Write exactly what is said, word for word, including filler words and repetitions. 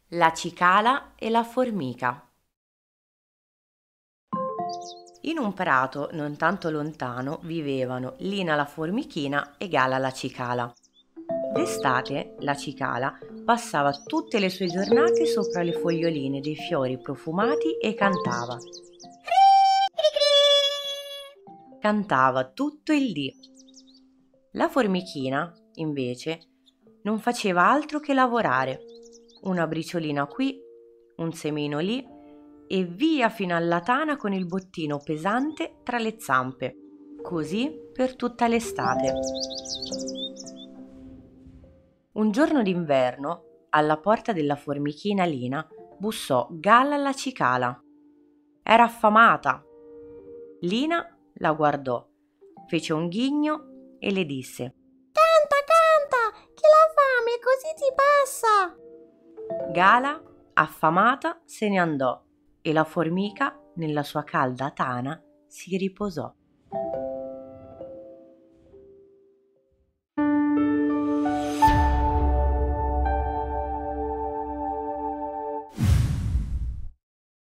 La cicala e la formica. In un prato non tanto lontano vivevano Lina la formichina e Gala la cicala. D'estate la cicala passava tutte le sue giornate sopra le foglioline dei fiori profumati e cantava. Cantava tutto il dì. La formichina, invece, non faceva altro che lavorare. Una briciolina qui, un semino lì e via fino alla tana con il bottino pesante tra le zampe. Così per tutta l'estate. Un giorno d'inverno, alla porta della formichina Lina, bussò Gala la cicala. Era affamata. Lina la guardò, fece un ghigno e le disse: Canta, canta, che la fame così ti passa. Gala, affamata, se ne andò e la formica, nella sua calda tana, si riposò.